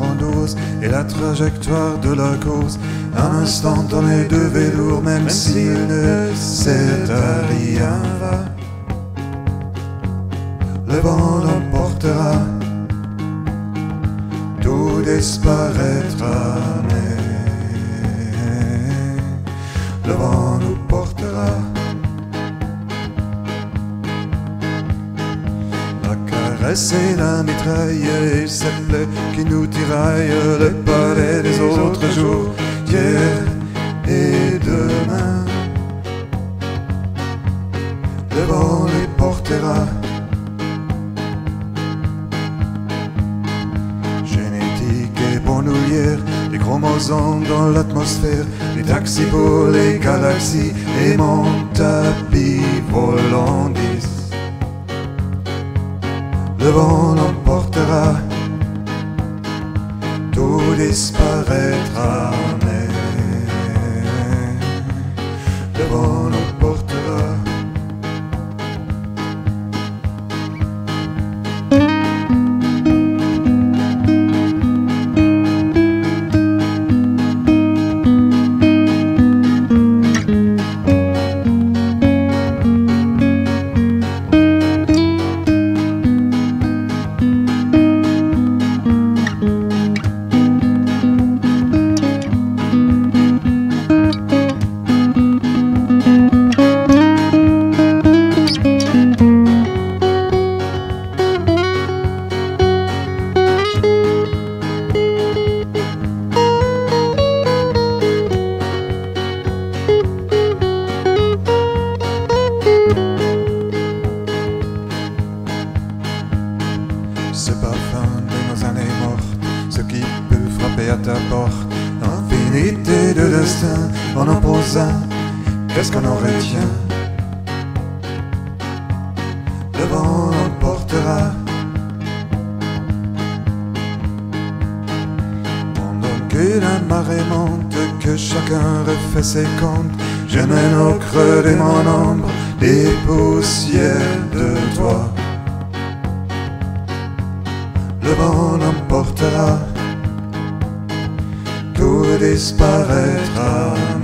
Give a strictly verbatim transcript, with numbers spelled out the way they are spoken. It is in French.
endosse et la trajectoire de la course. Un instant donné de velours, même s'il ne sert à rien va. Le vent l'emportera, tout disparaîtra, mais le vent nous portera. La caresse et la mitraille et cette plaie qui nous tiraille, le palais des autres jours, hier et demain. Le vent les portera. Génétique et bandoulière, les chromosomes dans l'atmosphère, les taxis pour les galaxies et mon tapis volant dix. Le vent l'emportera, tout disparaîtra, mais le vent l'emportera. Ce parfum de nos années mortes, ce qui peut frapper à ta porte, infinité de destin en opposant, qu'est-ce qu'on en retient? Le vent l'emportera. Pendant que la marée monte, que chacun refait ses comptes, je mène au creux de mon ombre des poussières de toi. Le vent l'emportera, tout disparaîtra.